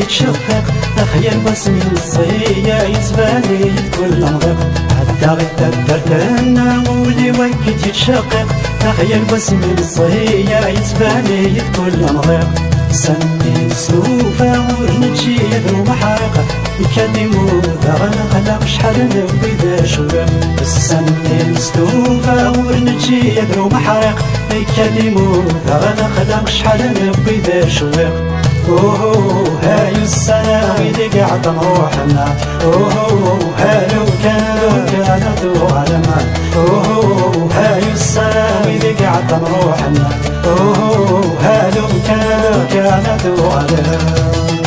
يتشقق تخيل باسم الصية يتباني كل مضيق حتى غدا درتنا ولي ويك يتشقق تخيل باسم الصية يتباني كل مضيق سنين سوفا ورنجي يدرو محرقة يكلمو ذغن خلق شحال نبي ذا شوق السنين سوفا ورنجي يدرو محرق يكلمو ذغن خلق شحال نبي ذا شوق اوه هاي السنة ويدي قاعد نروحنا اوه هالو كانت علما اوه هاي السنة ويدي قاعد نروحنا اوه هالو كانت علما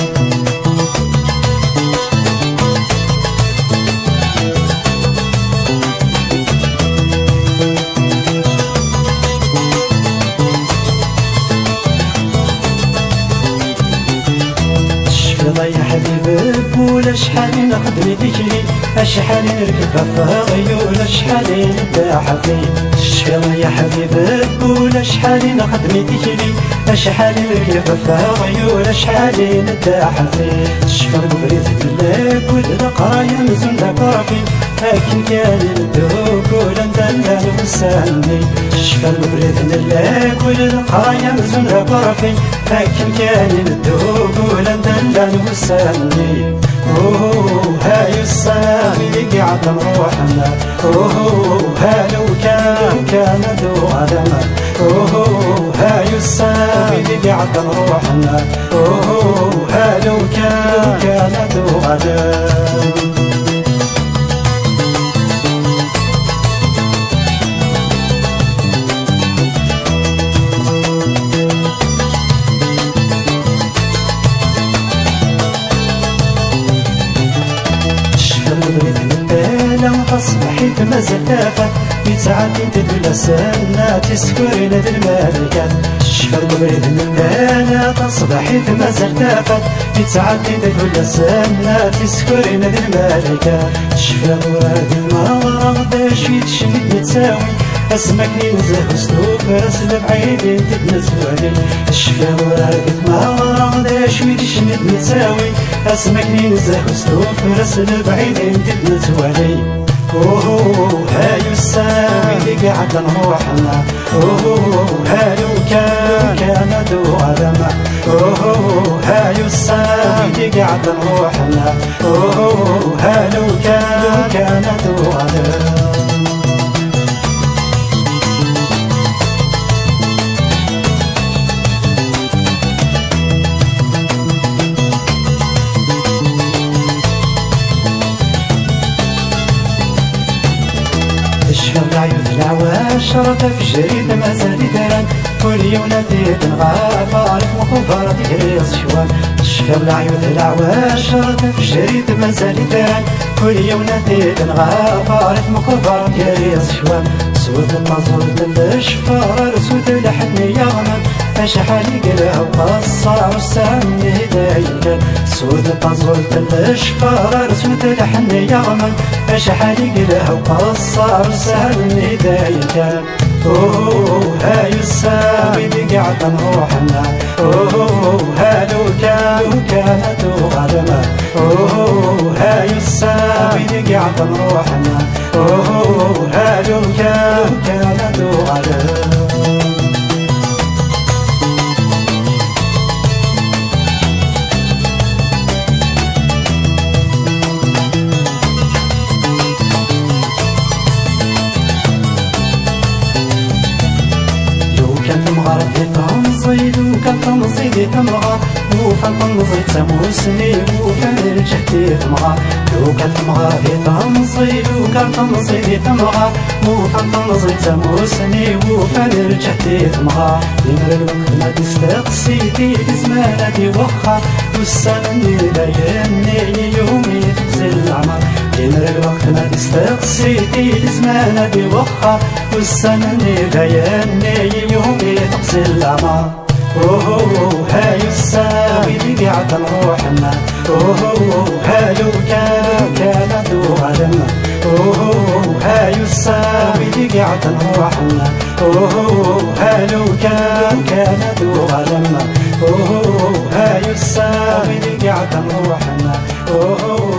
يا حبيبك ولا شحال نخدم ذكري اشحال نركب فاغي ولا شحال نتاح فيه شفيض يا حبيبك ولا شحال نخدم ذكري اشحال نركب فاغي ولا شحال نتاح فيه شفيض بريد لك ولا قرايا مزون ذكرفي لكن كان الدوك ولا ندلل وسالني شفيض بريد لك ولا قرايا مزون ذكرفي لكن كان الدوك ولا ندلل وسالني اوه هاي السنة اللي قاعد نروحنا اوه هالو كان دو علما اوه هاي السنة اللي قاعد نروحنا اوه هالو كان دو علما أصبحت مازال تافه يتعدي تدل سنة تسكرين ذي المالكات شفر بريد من بانات أصبحت مازال تافه يتعدي تدل سنة تسكرين ذي المالكات شفر هذه المرة ذا شي تشمد نتساوي اسمك ننزه وسلوك راس بعيدين تتنسوالي شفر هذه المرة ذا شي تشمد نتساوي اسمك ننزه وسلوك راس بعيدين تتنسوالي اوه هاي السنة اللي قاعد نروحنا اوه هالو كانت علما اوه هاي السنة اللي قاعد نروحنا اوه هالو كانت علما العيون العواش راه في جريد مازال دران كل يوم ناديت نغاف عارف مخبرة يهريص شوان شفر العيون العواش راه في جريد مازال دران كل يوم ناديت نغاف عارف مخبرة يهريص شوان سود المزور للشفار سود لحني يغمن اشحال يقلع وقصع والسام هدايا سود المزور للشفار سود لحني يغمن اشحال يقلع وقصع والسام هدايا اوه هاي السام اللي قاعد نروحنا اوه هالو كانت علما اوه هاي السام اللي قاعد نروحنا اوه هالو كانت علما تمصيد وكتمصيد تمغى وفن تمصيد سموسني وفن رجعتي تمغى لو كتمغى في تمصيد وكتمصيد تمغى وفن تمصيد سموسني وفن رجعتي تمغى يمر الوقت ما تستقصيدي بزمانتي وخا والسنة ليالي يومي تقصي العمر يمر الوقت ما تستقصيدي بزمانتي وخا والسنة ليالي يومي تقصي العمر اوه هاي السنة اللي قاعد نروحنا اوه هالو كانت علما هايو الصاوي اللي قاعد نروحنا هالو كان دو غلمنا هايو الصاوي اللي قاعد نروحنا